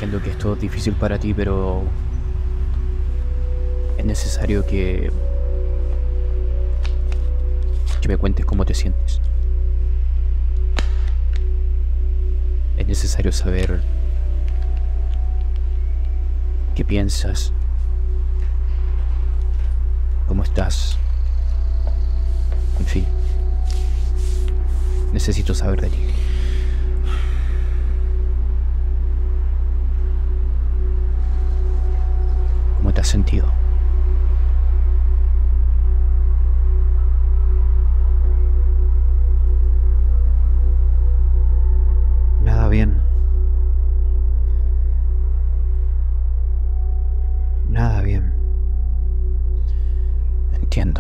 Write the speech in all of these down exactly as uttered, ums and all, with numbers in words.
entiendo que esto es difícil para ti, pero es necesario que, que me cuentes cómo te sientes. Es necesario saber qué piensas, cómo estás, en fin. Necesito saber de ti. ¿Cómo te has sentido? Nada bien. Nada bien. Entiendo.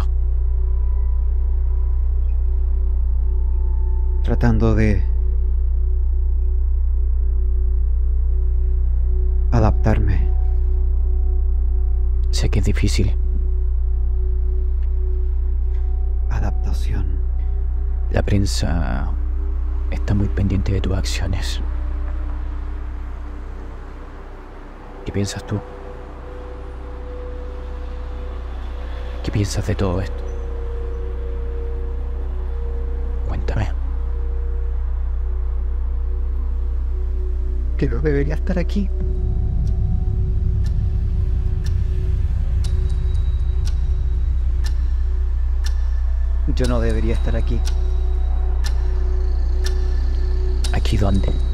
Tratando de adaptarme. Sé que es difícil. Adaptación. La prensa está muy pendiente de tus acciones. ¿Qué piensas tú? ¿Qué piensas de todo esto? Cuéntame. Que no debería estar aquí. Yo no debería estar aquí. ¿Aquí dónde?